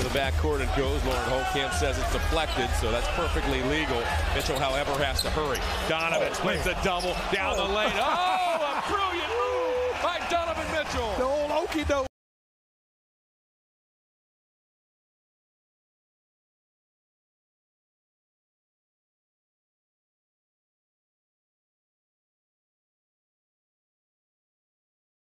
into the backcourt it goes. Lauren Holtkamp says it's deflected, so that's perfectly legal. Mitchell, however, has to hurry. Donovan splits a double down the lane. Oh, a brilliant move by Donovan Mitchell. The old okey-doke.